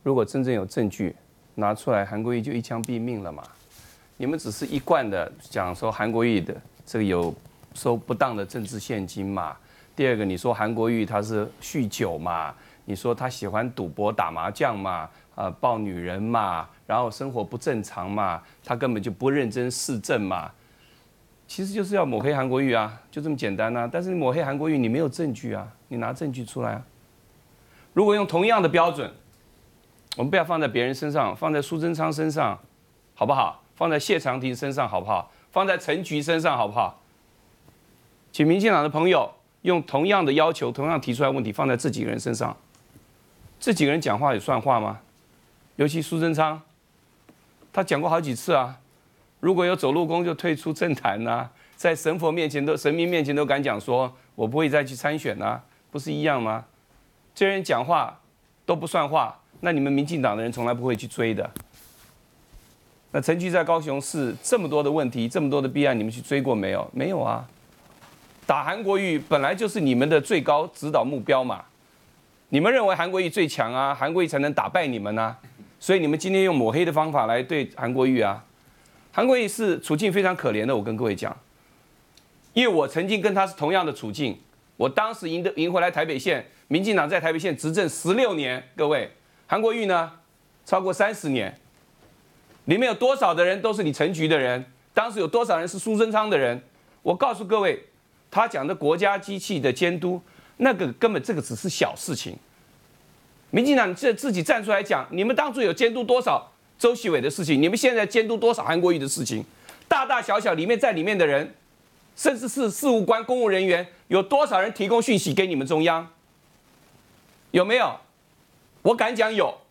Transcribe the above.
如果真正有证据拿出来，韩国瑜就一枪毙命了嘛。你们只是一贯的讲说韩国瑜的这个有收不当的政治现金嘛。第二个，你说韩国瑜他是酗酒嘛，你说他喜欢赌博打麻将嘛，抱女人嘛，然后生活不正常嘛，他根本就不认真市政嘛。其实就是要抹黑韩国瑜啊，就这么简单啊。但是你抹黑韩国瑜，你没有证据啊，你拿证据出来啊。如果用同样的标准，我们不要放在别人身上，放在苏贞昌身上，好不好？放在谢长廷身上，好不好？放在陈菊身上，好不好？请民进党的朋友用同样的要求、同样提出来的问题放在这几个人身上，这几个人讲话有算话吗？尤其苏贞昌，他讲过好几次啊，如果有走路工就退出政坛啊，在神佛面前神明面前都敢讲说，我不会再去参选啊，不是一样吗？这些人讲话都不算话，那你们民进党的人从来不会去追的。那陈菊在高雄市这么多的问题，这么多的弊案，你们去追过没有？没有啊。打韩国瑜本来就是你们的最高指导目标嘛，你们认为韩国瑜最强啊，韩国瑜才能打败你们啊，所以你们今天用抹黑的方法来对韩国瑜啊。韩国瑜是处境非常可怜的，我跟各位讲，因为我曾经跟他是同样的处境，我当时赢回来台北县，民进党在台北县执政16年，各位，韩国瑜呢超过30年，里面有多少的人都是你陈菊的人？当时有多少人是苏贞昌的人？我告诉各位。他讲的国家机器的监督，那个根本这个只是小事情。民进党自己站出来讲，你们当初有监督多少周习伟的事情，你们现在监督多少韩国瑜的事情，大大小小里面的人，甚至是事务官、公务人员，有多少人提供讯息给你们中央？有没有？我敢讲有。